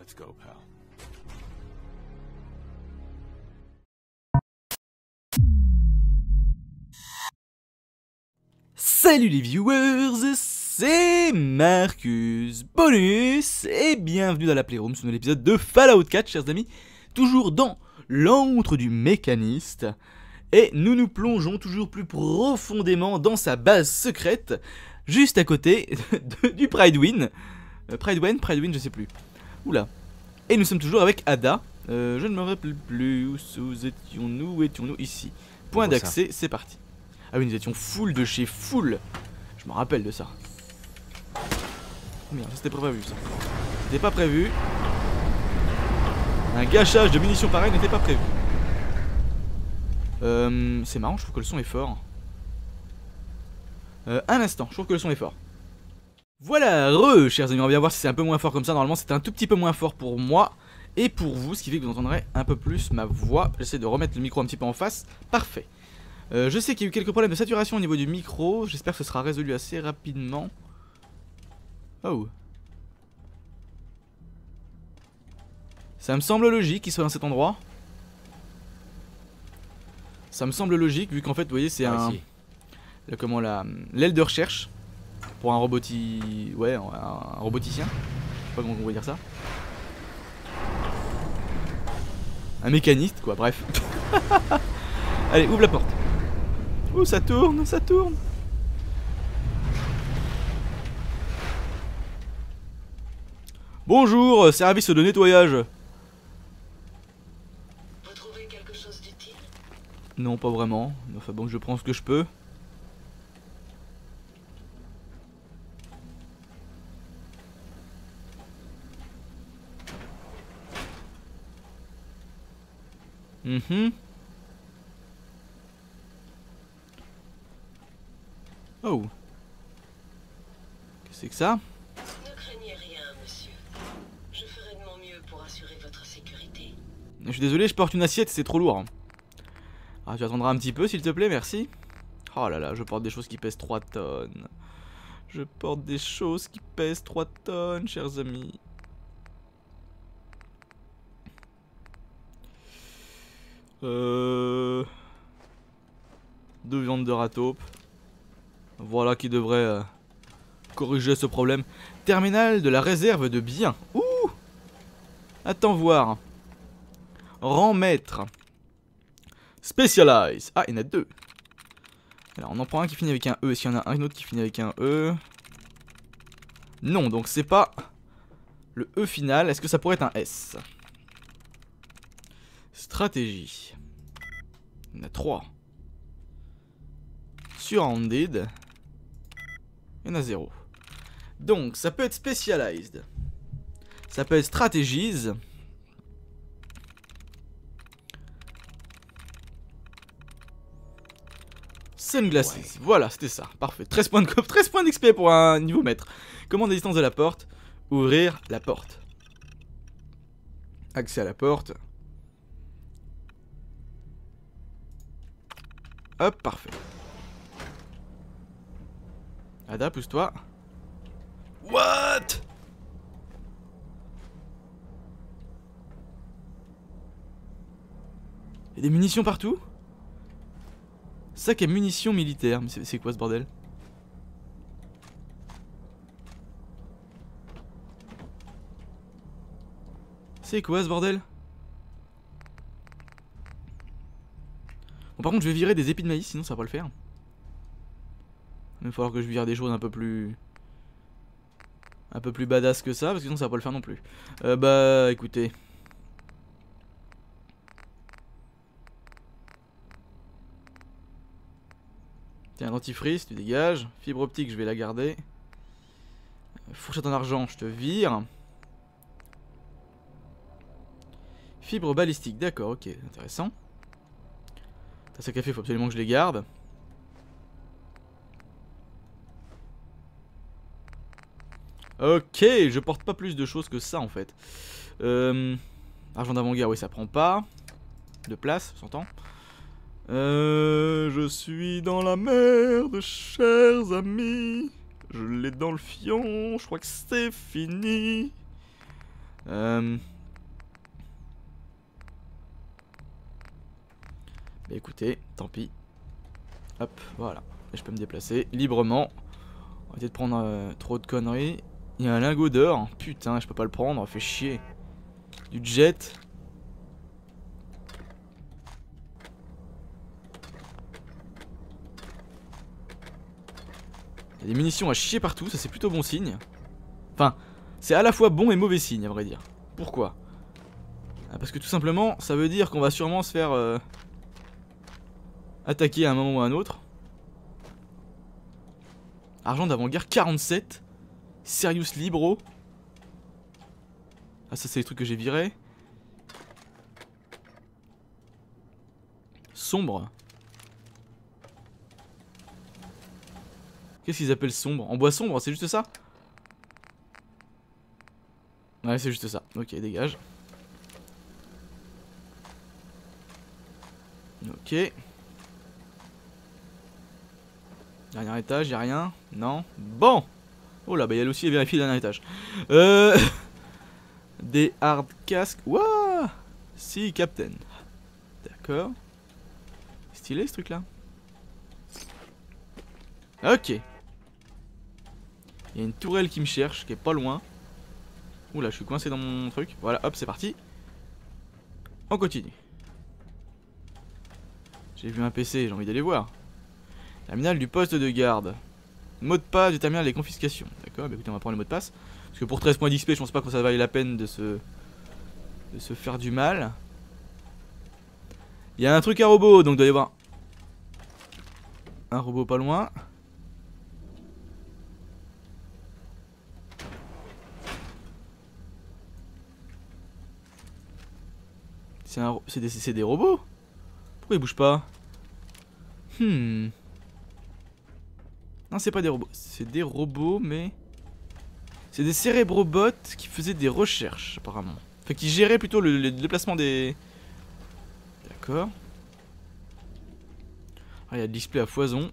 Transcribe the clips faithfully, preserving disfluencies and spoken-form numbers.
Let's go, pal. Salut les viewers, c'est Marcus Bonus et bienvenue dans la Playroom sur l'épisode de Fallout quatre, chers amis, toujours dans l'antre du mécaniste. Et nous nous plongeons toujours plus profondément dans sa base secrète, juste à côté de, du Pridewind. Euh, Pridewind, Pridewind, je sais plus. Oula. Et nous sommes toujours avec Ada. Euh, je ne me rappelle plus où, où étions-nous, où étions-nous ici. Point d'accès, c'est parti. Ah oui, nous étions full de chez full. Je me rappelle de ça. Oh merde, c'était pas prévu ça. C'était pas prévu. Un gâchage de munitions pareil n'était pas prévu. Euh, c'est marrant, je trouve que le son est fort. Euh, un instant, je trouve que le son est fort. Voilà, re, chers amis, on va bien voir si c'est un peu moins fort comme ça. Normalement, c'est un tout petit peu moins fort pour moi et pour vous, ce qui fait que vous entendrez un peu plus ma voix. J'essaie de remettre le micro un petit peu en face. Parfait. Euh, je sais qu'il y a eu quelques problèmes de saturation au niveau du micro. J'espère que ce sera résolu assez rapidement. Oh. Ça me semble logique qu'il soit dans cet endroit. Ça me semble logique vu qu'en fait, vous voyez, c'est un... Le, comment la... L'aile de recherche. Pour un roboti... Ouais, un, un roboticien. Je sais pas comment on va dire ça. Un mécaniste, quoi, bref. Allez, ouvre la porte. Oh, ça tourne, ça tourne. Bonjour, service de nettoyage. Vous trouvez quelque chose d'utile? Non, pas vraiment. Enfin bon, je prends ce que je peux. Mhm. Oh. Qu'est-ce que c'est que ça? Ne craignez rien, monsieur. Je ferai de mon mieux pour assurer votre sécurité. Je suis désolé, je porte une assiette, c'est trop lourd. Ah, tu attendras un petit peu, s'il te plaît, merci. Oh là là, je porte des choses qui pèsent trois tonnes. Je porte des choses qui pèsent trois tonnes, chers amis. Euh... Deux viandes de rat taupe. Voilà qui devrait euh, corriger ce problème. Terminal de la réserve de biens. Ouh! Attends voir. Rang maître. Specialize. Ah, il y en a deux. Alors, on en prend un qui finit avec un E. Est-ce qu'il y en a un autre qui finit avec un E? Non, donc c'est pas le E final. Est-ce que ça pourrait être un S? Stratégie. Il y en a trois. Surrounded. Il y en a zéro. Donc, ça peut être Specialized. Ça peut être Strategies. Sunglasses. Ouais. Voilà, c'était ça. Parfait. treize points de cop, treize points d'X P pour un niveau maître. Commande à distance de la porte. Ouvrir la porte. Accès à la porte. Hop, parfait. Ada, pousse-toi. What? Il y a des munitions partout? Sac à munitions militaires. Mais c'est quoi ce bordel? C'est quoi ce bordel? Bon, par contre, je vais virer des épis de maïs, sinon ça va pas le faire. Il va falloir que je vire des choses un peu plus... Un peu plus badass que ça, parce que sinon ça va pas le faire non plus. Euh, bah, écoutez. Tiens, dentifrice, tu dégages. Fibre optique, je vais la garder. Fourchette en argent, je te vire. Fibre balistique, d'accord, ok, intéressant. Tasse à café, faut absolument que je les garde. Ok, je porte pas plus de choses que ça en fait. Euh, argent d'avant-guerre, oui, ça prend pas de place, s'entend. Euh, je suis dans la merde, chers amis. Je l'ai dans le fion, je crois que c'est fini. Euh... Bah écoutez, tant pis. Hop, voilà. Et je peux me déplacer librement. On va essayer de prendre euh, trop de conneries. Il y a un lingot d'or. Putain, je peux pas le prendre, fait chier. Du jet. Il y a des munitions à chier partout, ça c'est plutôt bon signe. Enfin, c'est à la fois bon et mauvais signe à vrai dire. Pourquoi? Ah, parce que tout simplement, ça veut dire qu'on va sûrement se faire euh, attaquer à un moment ou à un autre. Argent d'avant-guerre quarante-sept. Seriously bro. Ah ça c'est les trucs que j'ai virés. Sombre. Qu'est-ce qu'ils appellent sombre? En bois sombre, c'est juste ça? Ouais, c'est juste ça. Ok, dégage. Ok. Dernier étage, y'a rien? Non? Bon! Oh là, bah y'a aussi vérifier le dernier étage. Euh... Des hard casques. Wouah! Si, Captain. D'accord. Stylé ce truc là. Ok. Il y a une tourelle qui me cherche, qui est pas loin. Oula, je suis coincé dans mon truc. Voilà, hop, c'est parti. On continue. J'ai vu un P C, j'ai envie d'aller voir. Terminal du poste de garde. Mot de passe du terminal des confiscations. D'accord, bah écoutez, on va prendre le mot de passe. Parce que pour treize points d'X P, je pense pas que ça vaille la peine de se... de se faire du mal. Il y a un truc à robot, donc il doit y avoir... un robot pas loin. C'est un... c'est des... des robots? Pourquoi ils bougent pas? Hmm... Non, c'est pas des robots. C'est des robots, mais... c'est des cérébrobots qui faisaient des recherches, apparemment. Enfin, qui géraient plutôt le, le déplacement des... D'accord. Ah, il y a le display à foison.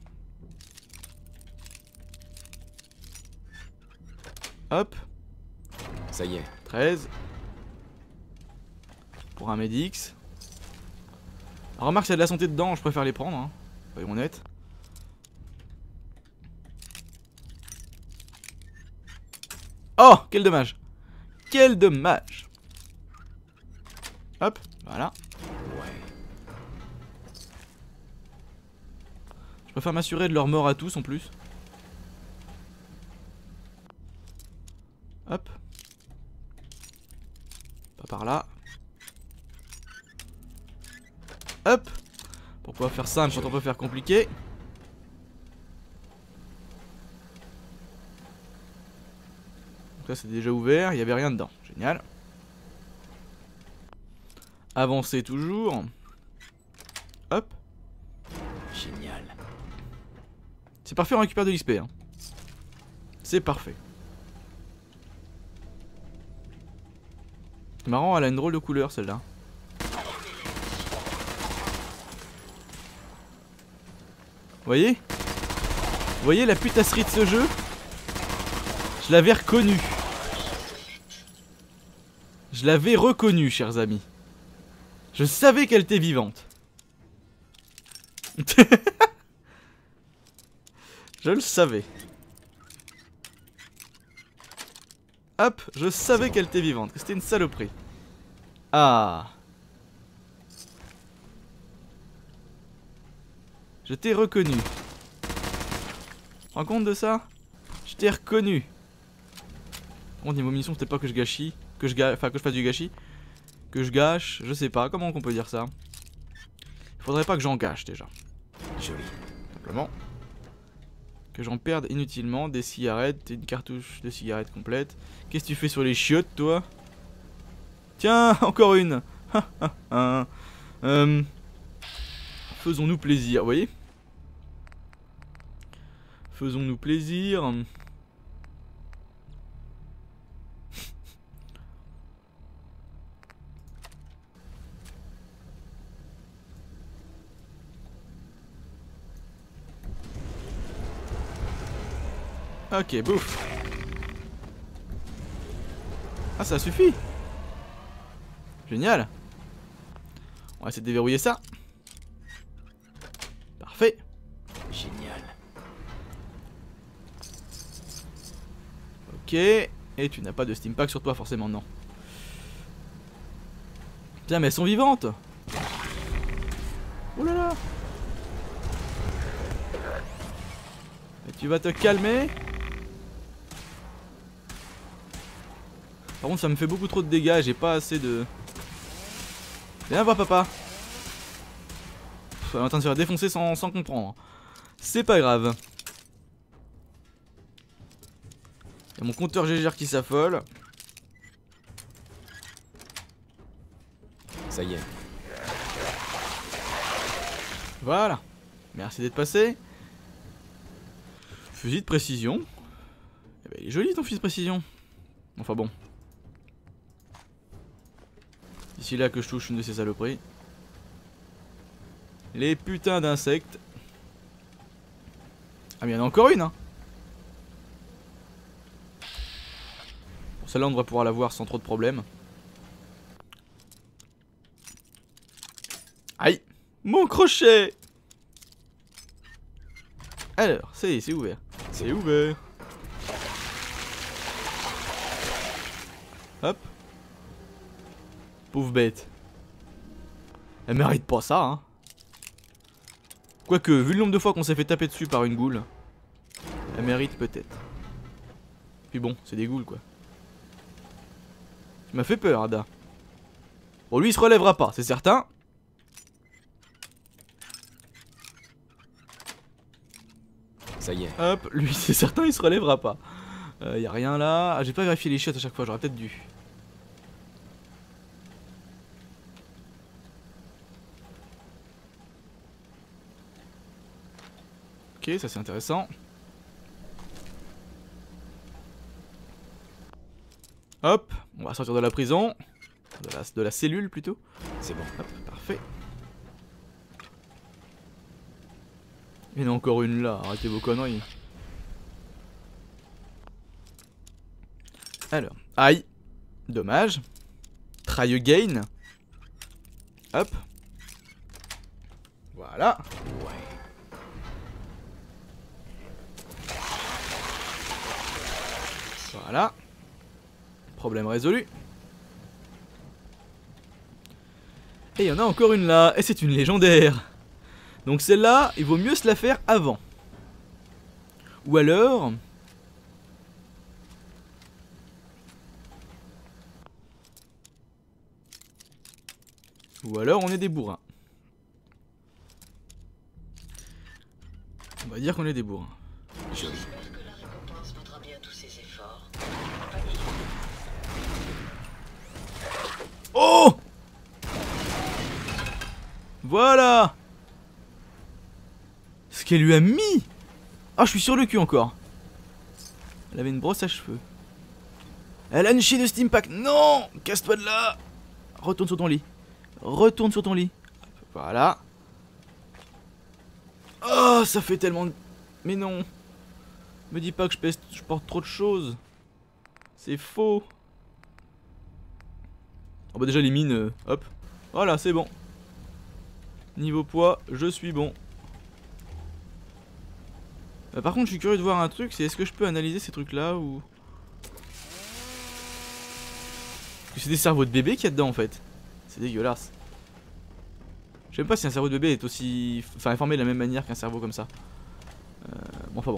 Hop. Ça y est. treize. Pour un Medix. Alors, remarque, s'il y a de la santé dedans, je préfère les prendre. Hein. Soyons honnêtes. Oh, quel dommage. Quel dommage. Hop, voilà. Je préfère m'assurer de leur mort à tous en plus. Hop. Pas par là. Hop. Pourquoi faire simple quand on peut faire compliqué? Donc là c'est déjà ouvert, il n'y avait rien dedans. Génial. Avancer toujours. Hop. Génial. C'est parfait, on récupère de l'X P. Hein. C'est parfait. C'est marrant, elle a une drôle de couleur celle-là. Vous voyez? Vous voyez la putasserie de ce jeu? Je l'avais reconnue. Je l'avais reconnue, chers amis. Je savais qu'elle était vivante. Je le savais. Hop, je savais qu'elle était vivante, que c'était une saloperie. Ah. Je t'ai reconnu. Tu te rends compte de ça? Je t'ai reconnu. Par contre, niveau munitions, c'était pas que je gâchis. Que je gâche. Enfin, que je fasse du gâchis. Que je gâche. Je sais pas. Comment on peut dire ça? Il faudrait pas que j'en gâche déjà. Joli. Simplement. Que j'en perde inutilement. Des cigarettes. Une cartouche de cigarettes complète. Qu'est-ce que tu fais sur les chiottes, toi? Tiens, encore une. euh, Faisons-nous plaisir. Vous voyez? Faisons-nous plaisir. Ok, bouffe. Ah, ça suffit. Génial. On va essayer de déverrouiller ça. Parfait. Génial. Ok. Et tu n'as pas de Steam Pack sur toi forcément, non. Tiens, mais elles sont vivantes. Oh là là. Et tu vas te calmer. Par contre, ça me fait beaucoup trop de dégâts. J'ai pas assez de... Viens voir, papa. Pff, elle est en train de se faire défoncer sans, sans comprendre. C'est pas grave. Il y a mon compteur G G R qui s'affole. Ça y est. Voilà. Merci d'être passé. Fusil de précision. Eh ben, il est joli ton fusil de précision. Enfin bon. D'ici là que je touche une de ces saloperies. Les putains d'insectes. Ah mais il y en a encore une, hein. Bon, celle-là on devrait pouvoir la voir sans trop de problèmes. Aïe. Mon crochet. Alors, c'est c'est ouvert. C'est ouvert. Hop. Pauvre bête. Elle mérite pas ça, hein. Quoique, vu le nombre de fois qu'on s'est fait taper dessus par une goule, elle mérite peut-être. Puis bon, c'est des goules quoi. Tu m'as fait peur, Ada. Bon, lui il se relèvera pas, c'est certain. Ça y est. Hop, lui c'est certain, il se relèvera pas. Euh, y a rien là. Ah, j'ai pas vérifié les chiottes à chaque fois, j'aurais peut-être dû. Ok, ça c'est intéressant. Hop, on va sortir de la prison. De la, de la cellule plutôt. C'est bon. Hop, parfait. Il y en a encore une là, arrêtez vos conneries. Alors, aïe. Dommage. Try again. Hop. Voilà. Ouais. Voilà. Problème résolu. Et il y en a encore une là. Et c'est une légendaire. Donc celle-là, il vaut mieux se la faire avant. Ou alors... Ou alors on est des bourrins. On va dire qu'on est des bourrins. Joli. J'espère que la récompense vaudra bien tous ces efforts. Oh! Voilà! Ce qu'elle lui a mis! Ah, je suis sur le cul encore. Elle avait une brosse à cheveux. Elle a une chier de Steam Pack. Non! Casse-toi de là! Retourne sur ton lit. Retourne sur ton lit. Voilà. Oh, ça fait tellement de... Mais non. Me dis pas que je, pèse... je porte trop de choses. C'est faux. Oh bah déjà les mines, euh, hop. Voilà, c'est bon. Niveau poids, je suis bon. Euh, par contre, je suis curieux de voir un truc, c'est est-ce que je peux analyser ces trucs-là ou... Parce que c'est des cerveaux de bébé qu'il y a dedans en fait. C'est dégueulasse. Je sais même pas si un cerveau de bébé est aussi... Enfin, formé de la même manière qu'un cerveau comme ça. Euh... Bon, enfin bon.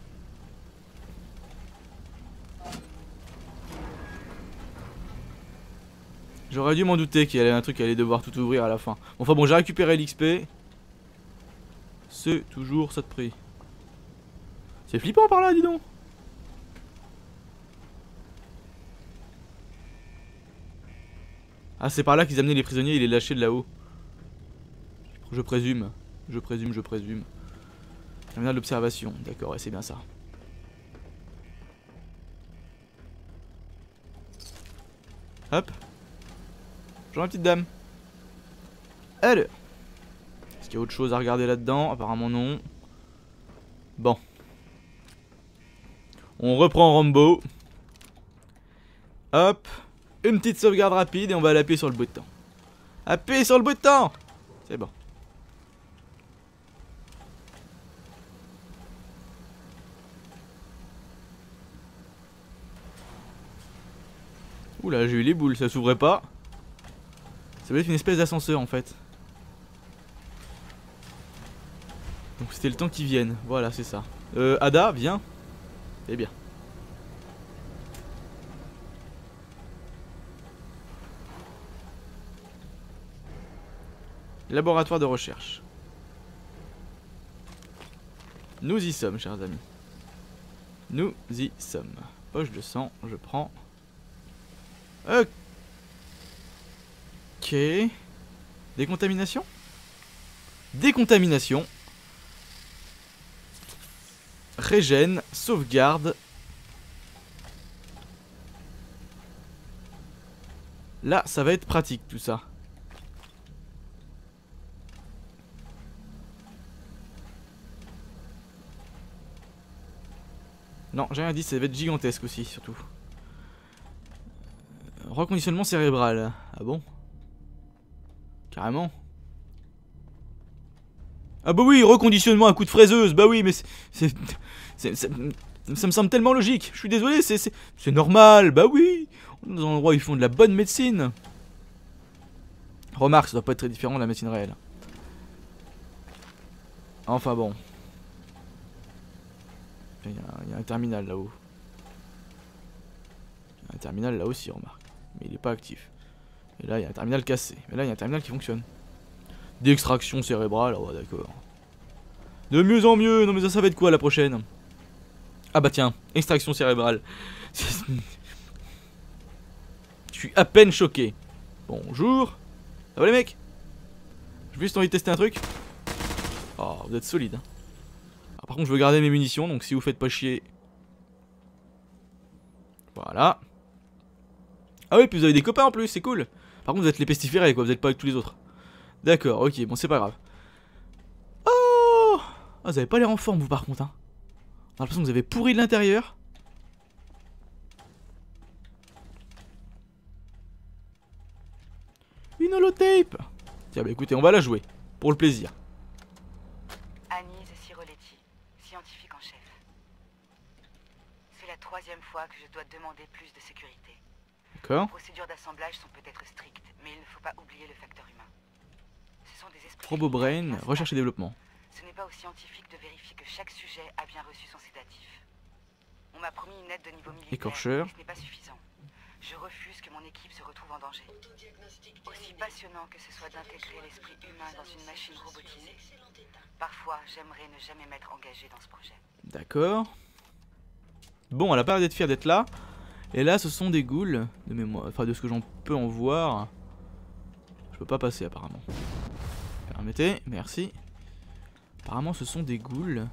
J'aurais dû m'en douter qu'il y avait un truc qui allait devoir tout ouvrir à la fin. Bon, enfin bon, j'ai récupéré l'X P. C'est toujours ça de prix. C'est flippant par là, dis donc. Ah, c'est par là qu'ils amenaient les prisonniers et les lâchaient de là-haut. Je présume. Je présume, je présume. Terminal d'observation. D'accord, ouais, c'est bien ça. Hop. Bonjour ma petite dame. Alors. Est-ce qu'il y a autre chose à regarder là-dedans? Apparemment non. Bon. On reprend Rambo. Hop. Une petite sauvegarde rapide et on va aller appuyer sur le bouton. Appuyez sur le bouton. C'est bon. Oula, j'ai eu les boules, ça s'ouvrait pas. Ça va être une espèce d'ascenseur en fait. Donc c'était le temps qu'ils viennent, voilà c'est ça. Euh, Ada, viens. Eh bien. Laboratoire de recherche. Nous y sommes, chers amis. Nous y sommes. Poche de sang, je prends. Ok. Décontamination. Décontamination. Régène, sauvegarde. Là, ça va être pratique tout ça. Non, j'ai rien dit, ça va être gigantesque aussi, surtout. Reconditionnement cérébral. Ah bon? Carrément? Ah bah oui, reconditionnement à coup de fraiseuse. Bah oui, mais c'est... Ça me semble tellement logique. Je suis désolé, c'est normal. Bah oui, dans un endroit où ils font de la bonne médecine. Remarque, ça doit pas être très différent de la médecine réelle. Enfin bon. Il y, a, il y a un terminal là-haut. Il y a un terminal là aussi, remarque. Mais il est pas actif. Et là, il y a un terminal cassé. Mais là, il y a un terminal qui fonctionne. D'extraction cérébrale, oh d'accord. De mieux en mieux. Non mais ça, ça va être quoi la prochaine? Ah bah tiens, extraction cérébrale. Je suis à peine choqué. Bonjour. Ça va les mecs? J'ai juste envie de tester un truc. Oh, vous êtes solide. Ah, par contre, je veux garder mes munitions, donc si vous faites pas chier. Voilà. Ah oui, puis vous avez des copains en plus, c'est cool. Par contre, vous êtes les pestiférés quoi, vous êtes pas avec tous les autres. D'accord, ok, bon, c'est pas grave. Oh, ah, vous avez pas l'air en forme, vous par contre, hein. J'ai l'impression que vous avez pourri de l'intérieur. Une holotape. Tiens, bah écoutez, on va la jouer. Pour le plaisir. Agnese Siroletti, scientifique en chef. C'est la troisième fois que je dois demander plus de sécurité. D'accord. Les procédures d'assemblage sont peut-être strictes, mais il ne faut pas oublier le facteur humain. Ce sont des esprits... Robobrain, recherche et développement. Ce n'est pas aux scientifiques de vérifier que chaque sujet a bien reçu son sédatif. On m'a promis une aide de niveau militaire, Écorcheur. mais ce n'est pas suffisant. Je refuse que mon équipe se retrouve en danger. Aussi passionnant que ce soit d'intégrer l'esprit humain dans une machine robotisée, parfois j'aimerais ne jamais m'être engagé dans ce projet. D'accord. Bon, elle a pas l'air d'être fière d'être là. Et là, ce sont des ghouls de mémoire. Enfin, de ce que j'en peux en voir. Je peux pas passer apparemment. Permettez, merci. Apparemment, ce sont des ghouls.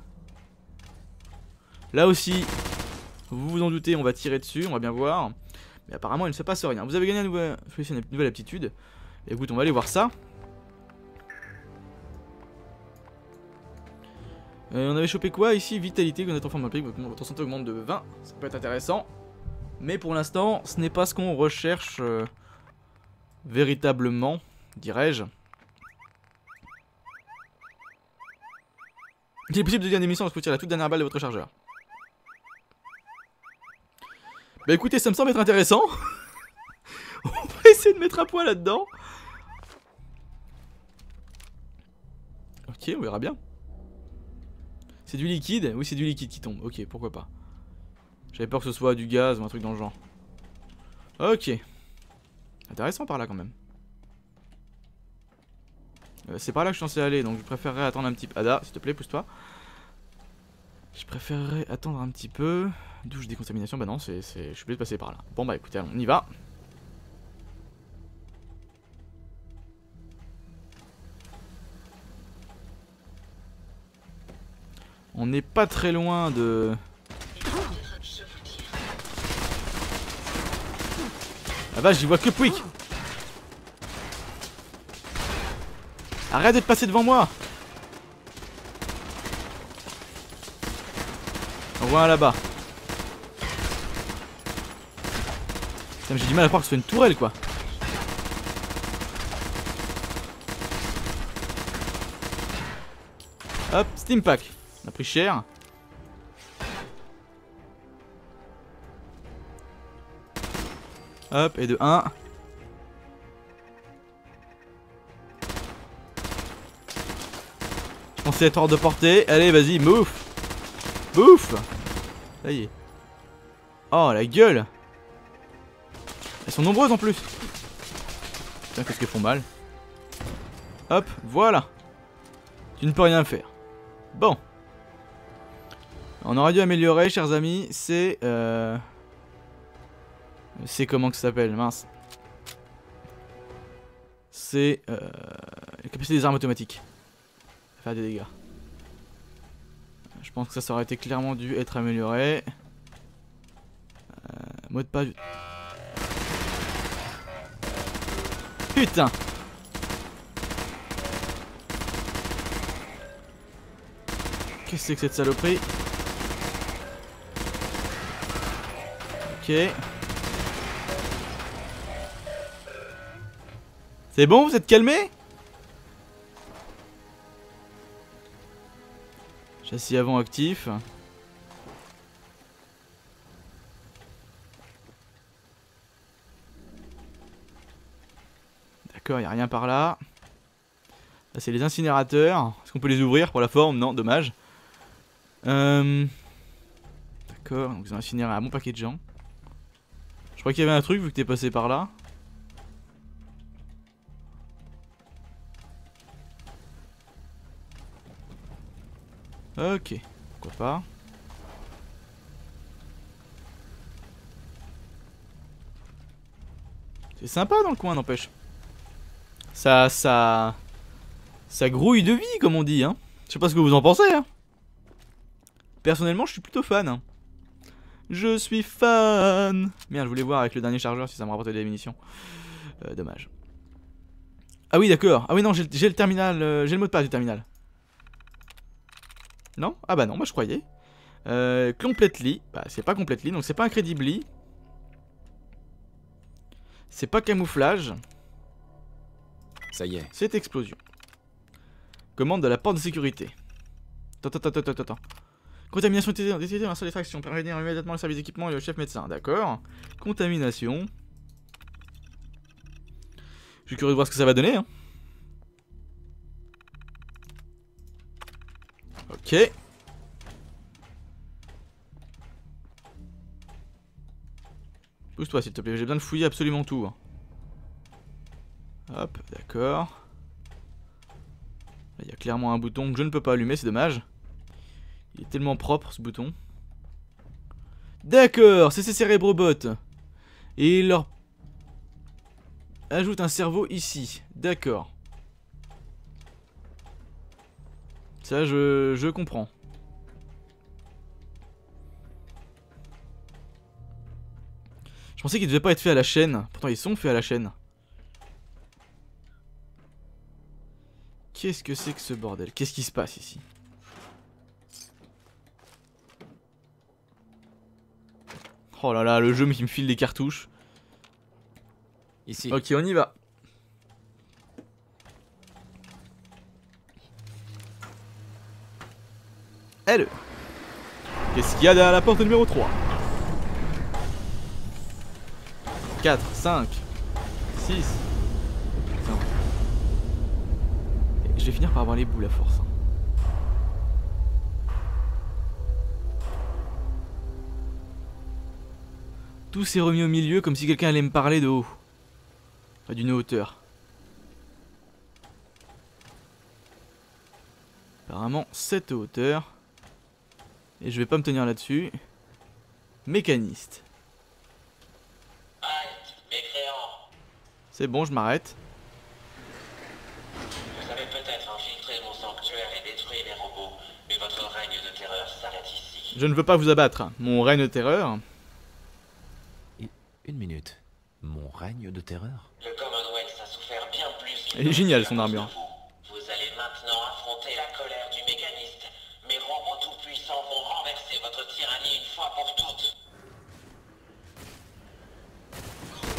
Là aussi, vous vous en doutez, on va tirer dessus, on va bien voir. Mais apparemment, il ne se passe rien. Vous avez gagné une nouvelle, une nouvelle aptitude. Et écoute, on va aller voir ça. Euh, on avait chopé quoi ici? Vitalité, quand on est en forme de votre santé augmente de vingt. Ça peut être intéressant. Mais pour l'instant, ce n'est pas ce qu'on recherche euh, véritablement, dirais-je. Il est possible de dire des missions lorsque vous tirez la toute dernière balle de votre chargeur. Bah écoutez, ça me semble être intéressant. On va essayer de mettre un point là-dedans. Ok, on verra bien. C'est du liquide? Oui, c'est du liquide qui tombe. Ok, pourquoi pas. J'avais peur que ce soit du gaz ou un truc dans le genre. Ok. Intéressant par là quand même. Euh, c'est par là que je suis censé aller, donc je préférerais attendre un petit peu. Ada, s'il te plaît, pousse-toi. Je préférerais attendre un petit peu. Douche décontamination, bah non, c'est, c'est... je suis obligé de passer par là. Bon bah écoutez, on y va. On n'est pas très loin de... Ah vache, j'y vois que Pouic. Arrête de te passer devant moi. On voit un là-bas. Putain, j'ai du mal à croire que ce soit une tourelle quoi. Hop, Steam Pack. On a pris cher. Hop, et de un. Je pensais être hors de portée. Allez, vas-y, bouffe. Bouffe. Ça y est. Oh, la gueule. Elles sont nombreuses en plus. Putain, qu'est-ce qu'elles font mal. Hop, voilà. Tu ne peux rien faire. Bon. On aurait dû améliorer, chers amis. C'est... Euh... C'est comment que ça s'appelle, mince. C'est... Euh... La capacité des armes automatiques. Faire des dégâts. Je pense que ça, ça aurait été clairement dû être amélioré. Euh... Mot de passe... Putain. Qu'est-ce que c'est que cette saloperie? Ok. C'est bon, vous êtes calmés? Châssis avant actif. D'accord, il n'y a rien par là. Là, c'est les incinérateurs. Est-ce qu'on peut les ouvrir pour la forme? Non, dommage. Euh... D'accord, donc ils ont incinéré un bon paquet de gens. Je crois qu'il y avait un truc vu que t'es passé par là. Ok, pourquoi pas. C'est sympa dans le coin, n'empêche. Ça, ça... Ça grouille de vie, comme on dit, hein. Je sais pas ce que vous en pensez, hein. Personnellement, je suis plutôt fan, hein. Je suis fan. Merde, je voulais voir avec le dernier chargeur si ça me rapportait des munitions. Euh, dommage. Ah oui, d'accord. Ah oui, non, j'ai le terminal, euh, j'ai le mot de passe du terminal. Non? Ah bah non, moi je croyais. Euh, completely. Bah, c'est pas completely, donc c'est pas incredibly. C'est pas camouflage. Ça y est. C'est explosion. Commande de la porte de sécurité. Attends, attends, attends, attends, attends. Contamination détectée dans la salle d'extraction. Prévenir immédiatement le service d'équipement et le chef médecin. D'accord. Contamination. Je suis curieux de voir ce que ça va donner. Hein. Ok. Pousse-toi s'il te plaît. J'ai besoin de fouiller absolument tout. Hein. Hop, d'accord. Il y a clairement un bouton que je ne peux pas allumer, c'est dommage. Il est tellement propre ce bouton. D'accord, c'est ces cérébrobots. Et il leur ajoute un cerveau ici. D'accord. Ça, je, je comprends. Je pensais qu'ils devaient pas être faits à la chaîne. Pourtant, ils sont faits à la chaîne. Qu'est-ce que c'est que ce bordel? Qu'est-ce qui se passe ici? Oh là là, le jeu qui me file des cartouches. Ici. Ok, on y va. Hello. Qu'est-ce qu'il y a derrière la porte numéro trois? quatre, cinq, six. Putain. Je vais finir par avoir les boules à force. Hein. Tout s'est remis au milieu comme si quelqu'un allait me parler de haut. Enfin, d'une hauteur. Apparemment, cette hauteur. Et je vais pas me tenir là-dessus. Mécaniste. C'est bon, je m'arrête. Vous avez peut-être infiltré mon sanctuaire et détruit les robots, mais votre règne de terreur s'arrête ici. Je ne veux pas vous abattre. Mon règne de terreur... Une minute. Mon règne de terreur? Le Commonwealth a souffert bien plus. Elle est géniale son armure. Vous. vous allez maintenant affronter la colère du mécaniste. Mes robots tout-puissants vont renverser votre tyrannie une fois pour toutes.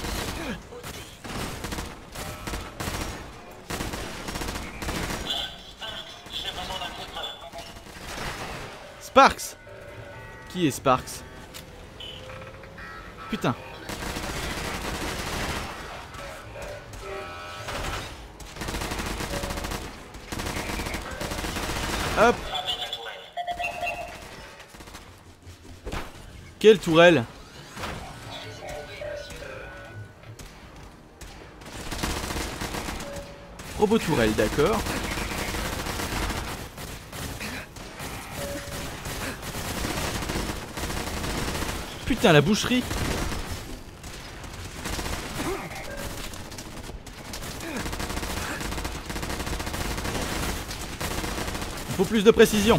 Sparks. Qui est Sparks? Putain. Hop. Quelle tourelle? Robot tourelle, d'accord. Putain, la boucherie. Il faut plus de précision.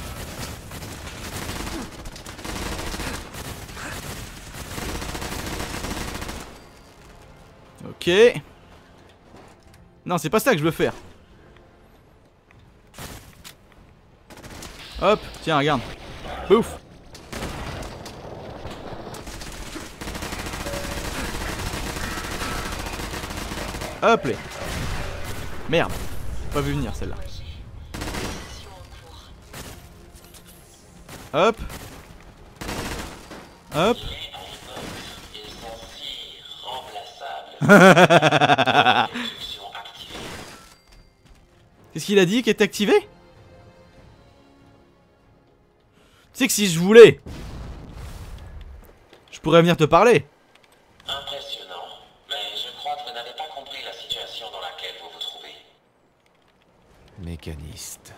Ok. Non, c'est pas ça que je veux faire. Hop, tiens, regarde. Pouf. Hop là. Merde. Pas vu venir celle-là. Hop. Hop. Ils sont si remplaçables. Qu'est-ce qu'il a dit qui est activé? Tu sais que si je voulais, je pourrais venir te parler. Impressionnant, mais je crois que vous n'avez pas compris la situation dans laquelle vous vous trouvez. Mécaniste.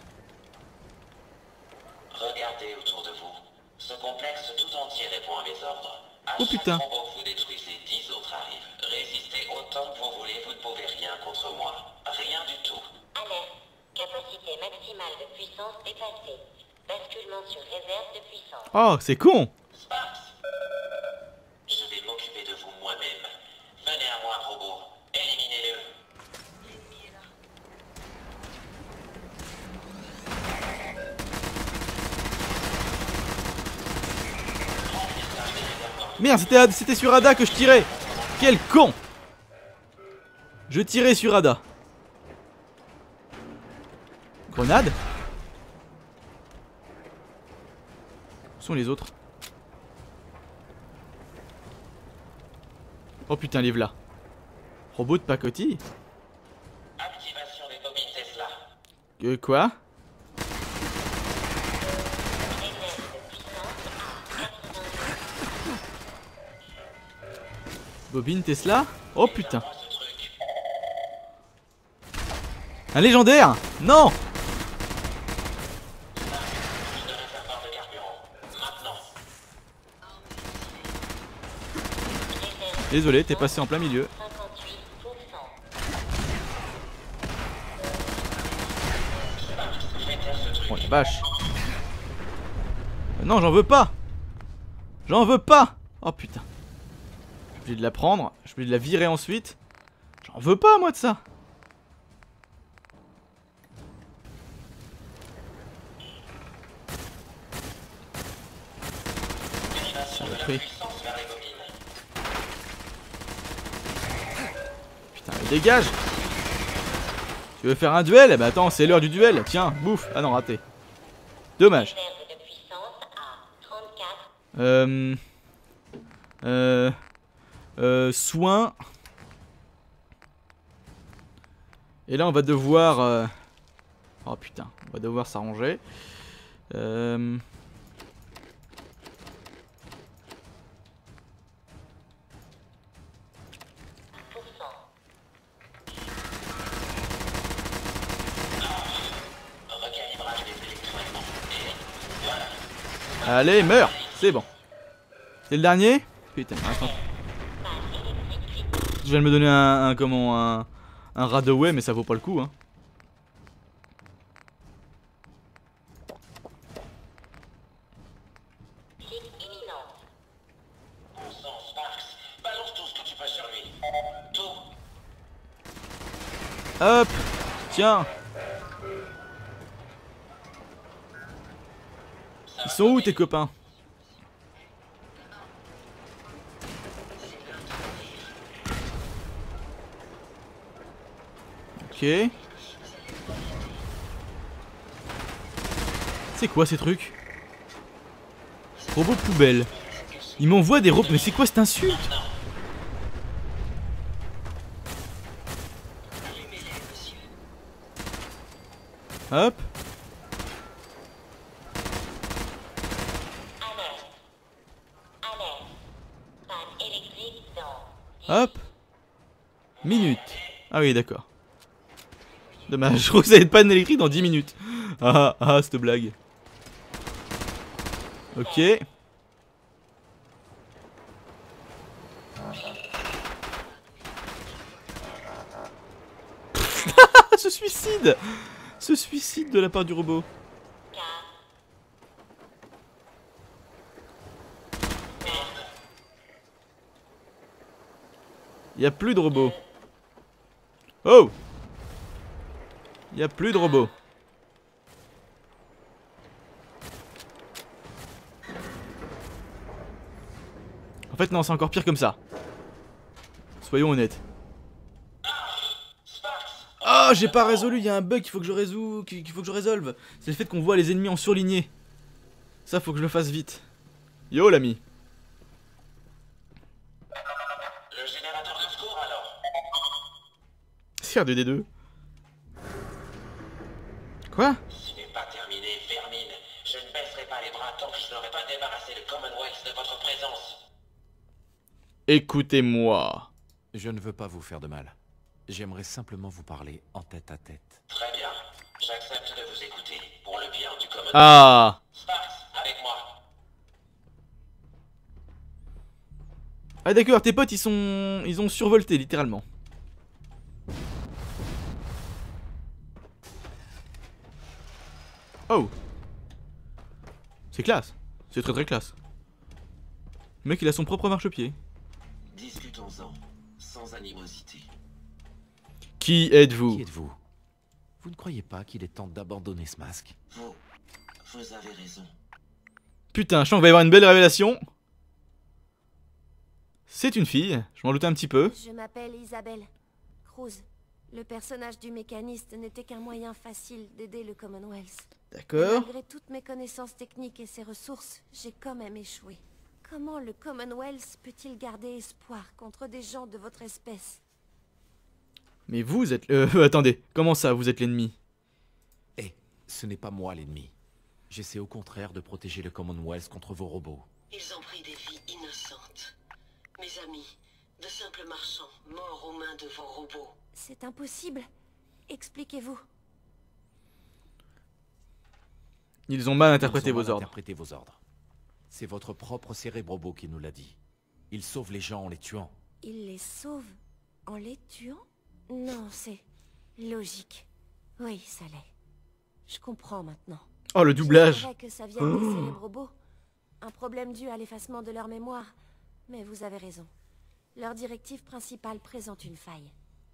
Regardez autour de vous. Ce complexe tout entier répond à mes ordres. À Oh putain. chaque robot que vous détruisez, dix autres arrivent. Résistez autant que vous voulez, vous ne pouvez rien contre moi. Rien du tout. Alerte. Capacité maximale de puissance dépassée. Basculement sur réserve de puissance. Oh, c'est con. Sparks. Je vais m'occuper de vous moi-même. Venez à moi, robot. Éliminez-le. L'ennemi est là. Merde, c'était c'était sur Ada que je tirais. Quel con. Je tirais sur Ada. Grenade. Où sont les autres? Oh putain, les v'là. Robot de pacotille. Activation des bobines Tesla. Euh, quoi? Bobine Tesla? Oh putain. Moi, ce truc. Un légendaire? Non. Plus de réservoir de carburant. Maintenant. Désolé, t'es passé en plein milieu. cinquante-huit pour cent. Je vais taire ce truc. Oh la vache. Euh, non, j'en veux pas. J'en veux pas. Oh putain. Je suis obligé de la prendre. Je suis obligé de la virer ensuite. J'en veux pas moi de ça. Élimination de la pris. puissance vers les bobines. Putain, mais dégage. Tu veux faire un duel? Eh ben attends, c'est l'heure du duel. Tiens, bouffe. Ah non, raté. Dommage. Réserve de puissance à trente-quatre. Euh... Euh... Euh... Soin. Et là on va devoir... euh, Oh putain, on va devoir s'arranger. Euh... pour cent. Recalibrage des électroaimants. Et voilà. Allez, meurs. C'est bon. C'est le dernier? Putain, attends. Je viens de me donner un, un comment un, un Radaway, mais ça vaut pas le coup hein. Clic imminente. Bon sang, Sparks. Balance tout ce que tu peux sur lui. Tout. Hop. Tiens. Ils sont où tes copains? Ok. C'est quoi ces trucs? Robot poubelle. Il m'envoie des robots. Mais c'est quoi cette insulte? Hop. Alerte. Alerte. Panne électrique dans... Hop. Minute. Ah oui, d'accord. Dommage, je crois que ça va être panne électrique dans dix minutes. Ah ah, ah cette blague. Ok. Ce suicide. Ce suicide de la part du robot. Il y a plus de robots. Oh! Il y a plus de robots. En fait non, c'est encore pire comme ça. Soyons honnêtes. Ah, oh, j'ai pas résolu, il y a un bug qu'il faut que je résous, qu'il faut que je résolve. C'est le fait qu'on voit les ennemis en surligné. Ça faut que je le fasse vite. Yo l'ami. Le générateur de secours alors. C'est un deux D deux. Quoi? Ce n'est pas terminé, vermine. Je ne baisserai pas les bras tant que je n'aurai pas débarrassé le Commonwealth de votre présence. Écoutez-moi. Je ne veux pas vous faire de mal. J'aimerais simplement vous parler en tête à tête. Très bien. J'accepte de vous écouter pour le bien du Commonwealth. Ah. Sparks, avec moi. Ah d'accord, tes potes ils sont... Ils ont survolté littéralement. Oh. C'est classe. C'est très très classe. Le mec il a son propre marchepied. Discutons-en, sans animosité. Qui êtes-vous? Qui êtes-vous? Vous ne croyez pas qu'il est temps d'abandonner ce masque? Vous, vous avez raison. Putain, je sens qu'il va y avoir une belle révélation. C'est une fille, je m'en doutais un petit peu. Je m'appelle Isabelle Cruz. Le personnage du mécaniste n'était qu'un moyen facile d'aider le Commonwealth. D'accord. Malgré toutes mes connaissances techniques et ses ressources, j'ai quand même échoué. Comment le Commonwealth peut-il garder espoir contre des gens de votre espèce? Mais vous êtes... Euh, attendez, comment ça, vous êtes l'ennemi? Eh, ce n'est pas moi l'ennemi. J'essaie au contraire de protéger le Commonwealth contre vos robots. Ils ont pris des vies innocentes. Mes amis, de simples marchands, morts aux mains de vos robots. C'est impossible. Expliquez-vous. Ils ont mal interprété Ils ont vos mal ordres. interprété vos ordres. C'est votre propre cérébrobo qui nous l'a dit. Il sauve les gens en les tuant. Il les sauve en les tuant? Non, c'est logique. Oui, ça l'est. Je comprends maintenant. Oh, le doublage. Je que ça vient des cérébrobots. Un problème dû à l'effacement de leur mémoire. Mais vous avez raison. Leur directive principale présente une faille.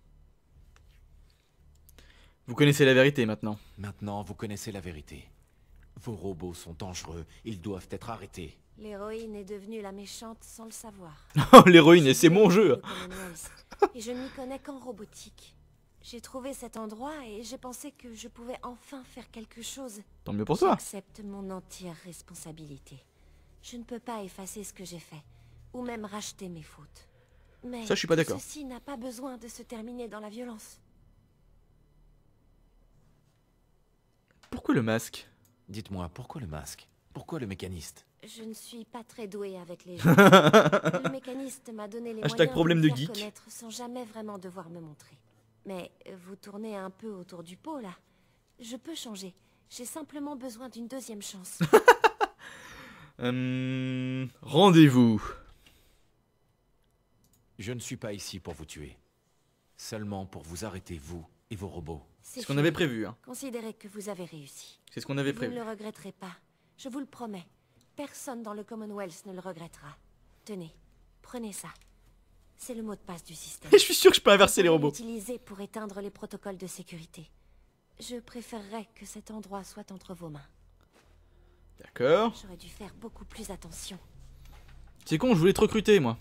Vous connaissez la vérité maintenant. Maintenant, vous connaissez la vérité. Vos robots sont dangereux, ils doivent être arrêtés. L'héroïne est devenue la méchante sans le savoir. Oh, l'héroïne, et c'est mon jeu. Et je ne m'y connais qu'en robotique. J'ai trouvé cet endroit et j'ai pensé que je pouvais enfin faire quelque chose. Tant mieux pour toi. J'accepte mon entière responsabilité. Je ne peux pas effacer ce que j'ai fait, ou même racheter mes fautes. Mais ça, je suis pas d'accord. Ceci n'a pas besoin de se terminer dans la violence. Pourquoi le masque? Dites-moi, pourquoi le masque? Pourquoi le mécaniste? Je ne suis pas très douée avec les gens. Le mécaniste m'a donné les Hashtag moyens problème de de me faire geek. connaître sans jamais vraiment devoir me montrer. Mais vous tournez un peu autour du pot là. Je peux changer. J'ai simplement besoin d'une deuxième chance. euh, Rendez-vous. Je ne suis pas ici pour vous tuer. Seulement pour vous arrêter, vous et vos robots. C'est ce qu'on avait prévu. Hein. Considérez que vous avez réussi. C'est ce qu'on avait Vous prévu. ne le regretterez pas. Je vous le promets. Personne dans le Commonwealth ne le regrettera. Tenez, prenez ça. C'est le mot de passe du système. Je suis sûr que je peux inverser les robots. L'utiliser pour éteindre les protocoles de sécurité. Je préférerais que cet endroit soit entre vos mains. D'accord. J'aurais dû faire beaucoup plus attention. C'est con, je voulais te recruter, moi.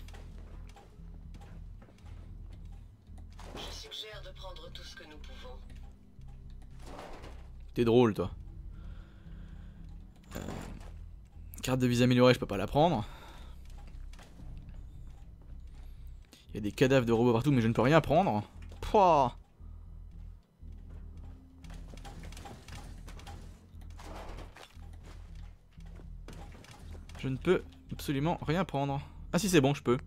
Je suggère de prendre tout ce que nous pouvons. T'es drôle, toi. Euh... Carte de vie améliorée, je peux pas la prendre. Il y a des cadavres de robots partout, mais je ne peux rien prendre. Pouah. Je ne peux absolument rien prendre. Ah si, c'est bon, je peux.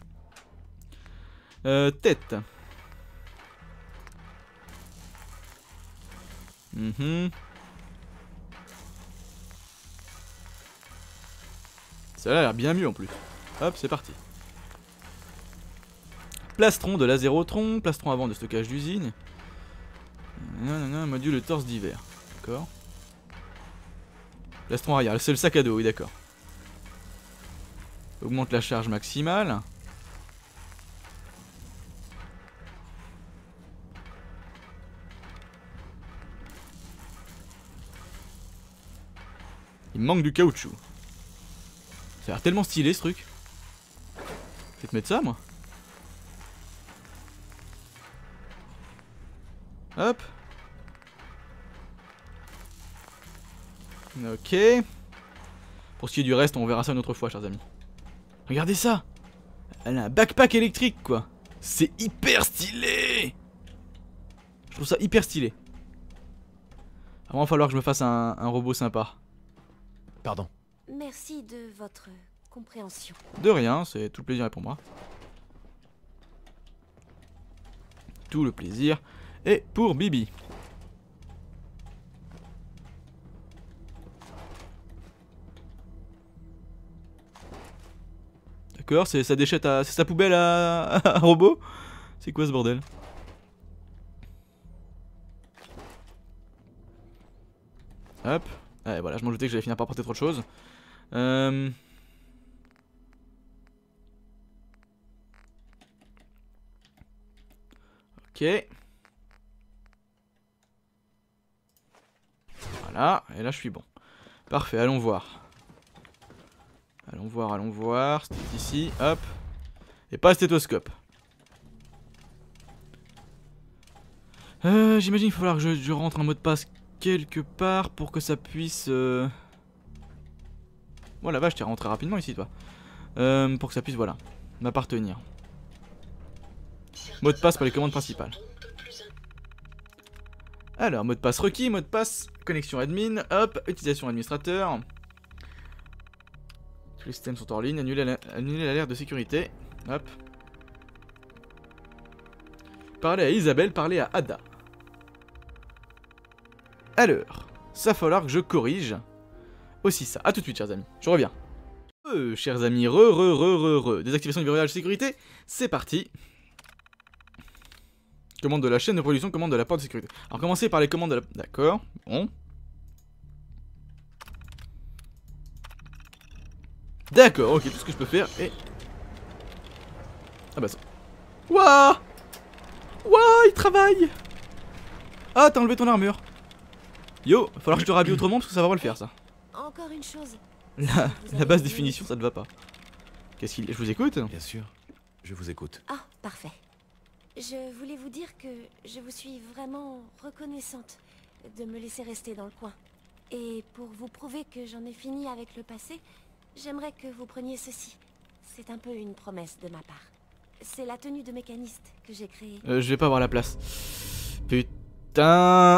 Euh, tête. Mhm. Ça a l'air bien mieux en plus. Hop, c'est parti. Plastron de l'azérotron, plastron avant de stockage d'usine. Module de torse d'hiver. D'accord. Plastron arrière, c'est le sac à dos, oui d'accord. Augmente la charge maximale. Il me manque du caoutchouc. Ça a l'air tellement stylé ce truc. Je vais te mettre ça moi. Hop. Ok. Pour ce qui est du reste, on verra ça une autre fois, chers amis. Regardez ça. Elle a un backpack électrique, quoi. C'est hyper stylé. Je trouve ça hyper stylé. Il va falloir que je me fasse un, un robot sympa. Pardon. Merci de votre compréhension. De rien, c'est tout le plaisir est pour moi. Tout le plaisir est pour Bibi. D'accord, c'est sa déchette à... c'est sa poubelle à, à robot. C'est quoi ce bordel? Hop. Ouais, voilà, je m'en doutais que j'allais finir par porter trop de choses. Euh... Ok. Voilà, et là je suis bon. Parfait, allons voir. Allons voir, allons voir. C'est ici, hop. Et pas le stéthoscope. Euh, J'imagine qu'il va falloir que je, je rentre un mot de passe quelque part pour que ça puisse... Euh... Oh la vache, t'es rentré rapidement ici toi. Euh, pour que ça puisse, voilà, m'appartenir. Mot de passe pour les commandes principales. Alors, mot de passe requis, mot de passe, connexion admin, hop, utilisation administrateur. Tous les systèmes sont en ligne, annuler l'alerte de sécurité, hop. Parler à Isabelle, parler à Ada. Alors, ça va falloir que je corrige aussi ça. A tout de suite, chers amis, je reviens. Euh, chers amis, re, re, re, re, re. Désactivation du verrouillage de sécurité, c'est parti. Commande de la chaîne de production, commande de la porte de sécurité. Alors, commencer par les commandes de la... D'accord, bon. D'accord, ok, tout ce que je peux faire est... Ah bah ça... Wouah. Wouah, il travaille. Ah, t'as enlevé ton armure. Yo, va falloir que je te rhabille autrement parce que ça va pas le faire ça. Encore une chose. La, la basse définition, ça ne va pas. Qu'est-ce qu'il... Je vous écoute? Bien sûr, je vous écoute. Ah, parfait. Je voulais vous dire que je vous suis vraiment reconnaissante de me laisser rester dans le coin. Et pour vous prouver que j'en ai fini avec le passé, j'aimerais que vous preniez ceci. C'est un peu une promesse de ma part. C'est la tenue de mécaniste que j'ai créée. Euh, je vais pas avoir la place. Putain.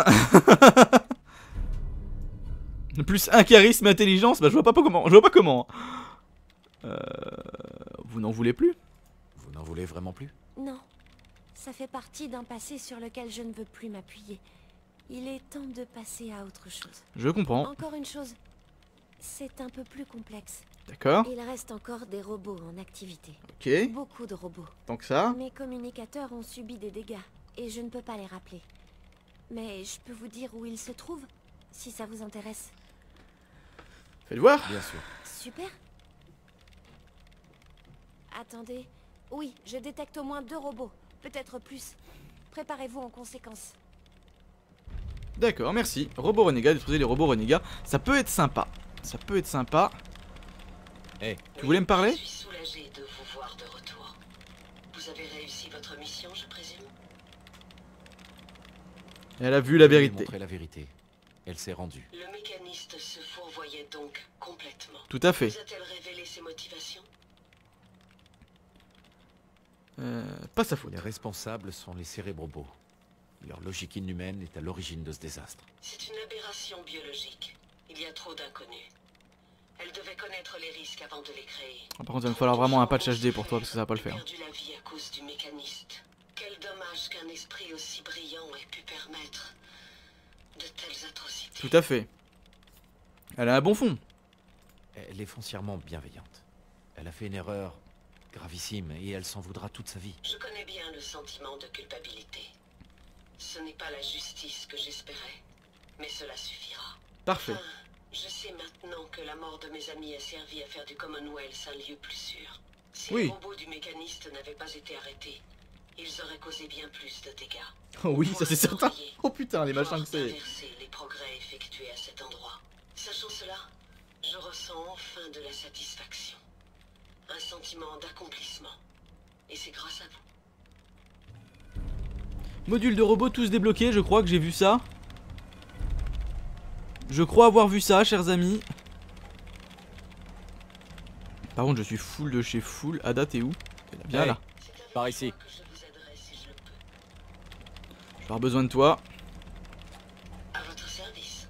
Plus un charisme, intelligence, bah je vois pas, pas comment. Je vois pas comment. Euh, vous n'en voulez plus? Vous n'en voulez vraiment plus? Non. Ça fait partie d'un passé sur lequel je ne veux plus m'appuyer. Il est temps de passer à autre chose. Je comprends. Encore une chose. C'est un peu plus complexe. D'accord. Il reste encore des robots en activité. Ok. Beaucoup de robots. Tant que ça. Mes communicateurs ont subi des dégâts et je ne peux pas les rappeler. Mais je peux vous dire où ils se trouvent, si ça vous intéresse. Faites voir. Bien sûr. Super. Attendez. Oui, je détecte au moins deux robots. Peut-être plus. Préparez-vous en conséquence. D'accord, merci. Robot renégat, détruisez les robots renégats. Ça peut être sympa. Ça peut être sympa. Eh, hey. Tu voulais me parler? Je suis soulagé de vous voir de retour. Vous avez réussi votre mission, je présume? Elle a vu la Je lui ai vérité. montré la vérité. Elle s'est rendue. Le mécaniste mécaniste se fourvoyait donc complètement. Tout à fait. Vous a-t-elle révélé ses motivations? Euh, pas sa faute. Les responsables sont les cérébrobos. Leur logique inhumaine est à l'origine de ce désastre. C'est une aberration biologique. Il y a trop d'inconnus. Elle devait connaître les risques avant de les créer. Ah, par contre, il va me falloir vraiment un patch H D pour toi parce que ça va pas le faire. Perdu la vie à cause du mécaniste. Quel dommage qu'un esprit aussi brillant ait pu permettre de telles atrocités. Tout à fait. Elle a un bon fond. Elle est foncièrement bienveillante. Elle a fait une erreur gravissime et elle s'en voudra toute sa vie. Je connais bien le sentiment de culpabilité. Ce n'est pas la justice que j'espérais, mais cela suffira. Parfait. Enfin, je sais maintenant que la mort de mes amis a servi à faire du Commonwealth un lieu plus sûr. Si Oui. les robots du mécaniste n'avaient pas été arrêtés, ils auraient causé bien plus de dégâts. Oh oui, Pour ça c'est un certain. ouvrier, Oh putain, les machins voir que c'est. inverser les progrès effectués à cet endroit. Sachant cela, je ressens enfin de la satisfaction. Un sentiment d'accomplissement. Et c'est grâce à vous. Module de robot tous débloqués, je crois que j'ai vu ça. Je crois avoir vu ça, chers amis. Par contre, je suis full de chez full. Ada, t'es où? Elle est bien Hey. là. C'est avec Par joie ici. que je vous aiderai si je le peux. Je vais avoir besoin de toi. À votre service.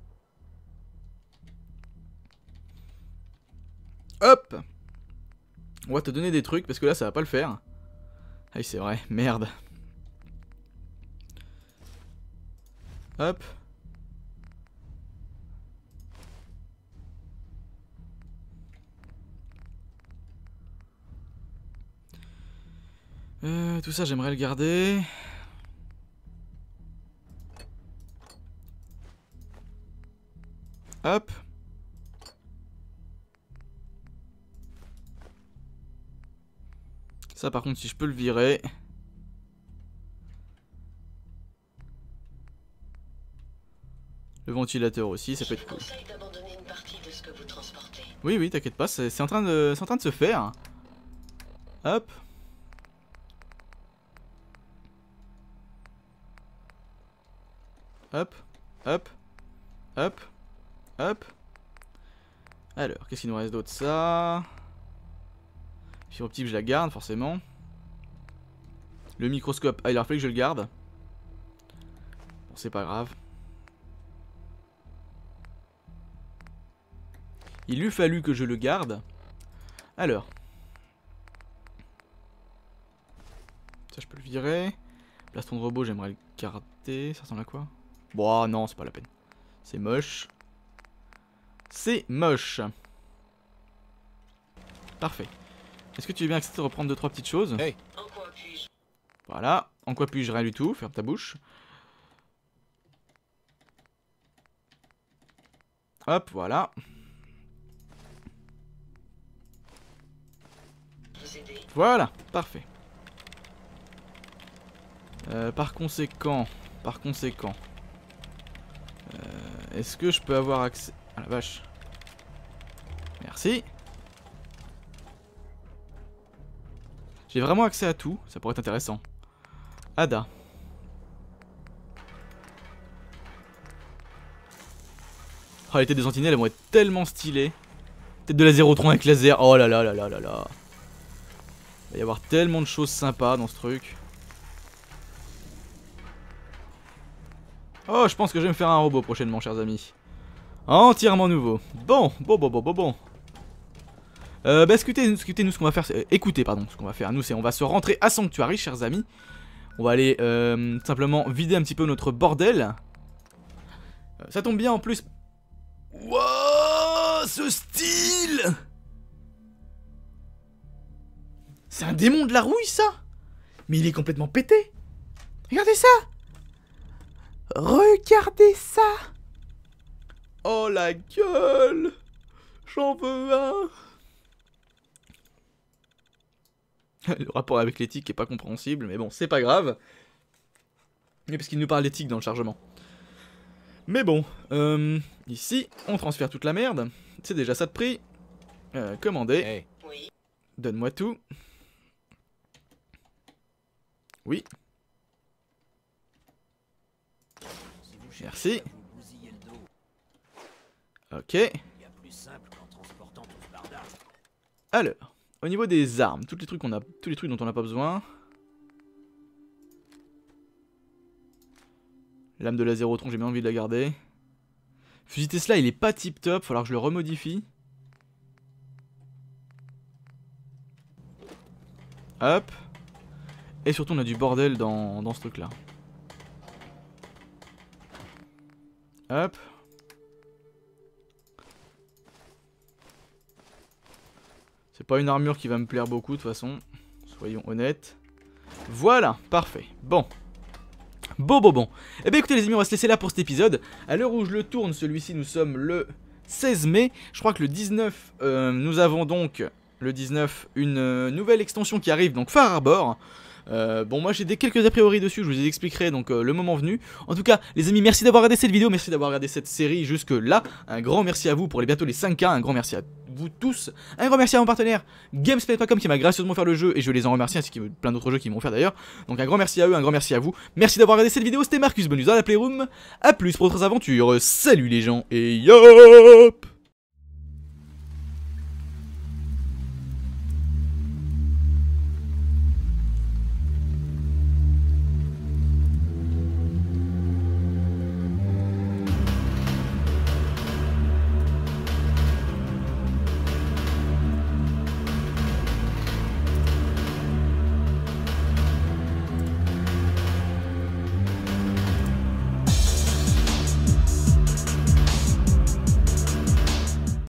Hop. On va te donner des trucs parce que là, ça va pas le faire. Ah oui, c'est vrai. Merde. Hop. Euh, tout ça, j'aimerais le garder. Hop. Ça, par contre, si je peux le virer. Le ventilateur aussi, ça peut Je être vous cool. conseille d'abandonner une partie de ce que vous transportez. Oui, oui, t'inquiète pas, c'est c'est en, train de- c'est en train de se faire. Hop. Hop, hop, hop, hop. Alors, qu'est-ce qu'il nous reste d'autre? Ça. Fibre optique, je la garde forcément. Le microscope, ah, il a fallu que je le garde. Bon, c'est pas grave. Il eût fallu que je le garde. Alors. Ça, je peux le virer. Plaston de robot, j'aimerais le garder. Ça ressemble à quoi? Bon, non, c'est pas la peine. C'est moche. C'est moche. Parfait. Est-ce que tu veux bien accepter de reprendre deux trois petites choses? Hey. En quoi puis-je? Voilà. En quoi puis-je? Rien du tout. Ferme ta bouche. Hop, voilà. Vous aider? Voilà, parfait. Euh, par conséquent, par conséquent, euh, est-ce que je peux avoir accès... Ah la vache. Merci. J'ai vraiment accès à tout, ça pourrait être intéressant. Ada. Oh, les têtes des sentinelles, elles vont être tellement stylées. Tête de la Zérotron avec laser, oh là là là là là là. Il va y avoir tellement de choses sympas dans ce truc. Oh, je pense que je vais me faire un robot prochainement, chers amis. Entièrement nouveau. Bon, bon, bon, bon, bon, bon. Euh, bah, écoutez, écoutez, nous, ce qu'on va faire, c'est... Écoutez, pardon, ce qu'on va faire, nous, c'est... On va se rentrer à Sanctuary, chers amis. On va aller, euh, simplement vider un petit peu notre bordel. Euh, ça tombe bien, en plus... Wouah, ce style! C'est un démon de la rouille, ça? Mais il est complètement pété. Regardez ça. Regardez ça. Oh la gueule. J'en veux un. Le rapport avec l'éthique est pas compréhensible, mais bon, c'est pas grave. Mais parce qu'il nous parle d'éthique dans le chargement. Mais bon, euh, ici, on transfère toute la merde. C'est déjà ça de prix. Euh, commander. Hey. Oui. Donne-moi tout. Oui. Merci. Ok. Alors, au niveau des armes, tous les trucs qu'on a, tous les trucs dont on n'a pas besoin. Lame de laser au tronc, j'ai bien envie de la garder. Fusil Tesla, il est pas tip top, il va falloir que je le remodifie. Hop. Et surtout, on a du bordel dans, dans ce truc là. Hop. C'est pas une armure qui va me plaire beaucoup de toute façon. Soyons honnêtes. Voilà, parfait. Bon. Bon, bon, bon. Eh bien écoutez les amis, on va se laisser là pour cet épisode. À l'heure où je le tourne, celui-ci, nous sommes le seize mai. Je crois que le dix-neuf, euh, nous avons donc, le dix-neuf, une euh, nouvelle extension qui arrive, donc Far Harbor. Euh, bon, moi j'ai des quelques a priori dessus, je vous les expliquerai donc euh, le moment venu. En tout cas, les amis, merci d'avoir regardé cette vidéo, merci d'avoir regardé cette série jusque là. Un grand merci à vous pour les bientôt les cinq K, un grand merci à vous tous. Un grand merci à mon partenaire Gamesplat point com qui m'a gracieusement offert le jeu et je les en remercie, ainsi que plein d'autres jeux qui m'ont offert d'ailleurs. Donc un grand merci à eux, un grand merci à vous. Merci d'avoir regardé cette vidéo, c'était Marcus Bonus dans la Playroom. A plus pour d'autres aventures, salut les gens et yop.